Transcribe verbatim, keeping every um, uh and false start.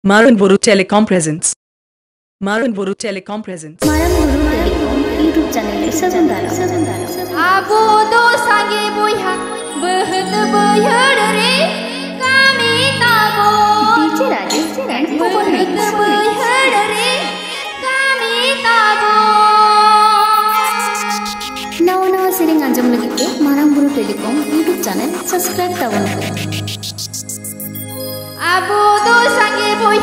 Marang Buru Telecom presents. Marang Buru Telecom presents. Marang Buru Telecom YouTube channel ke Santali Fansan. Abodo Sange Boiha behet boyhare kami tabo. D J Rajesh and behet boyhare kami tabo. Now now sering anjam lagi ke Marang Buru Telecom YouTube channel subscribe tabun ko. Abodo Sange Boiha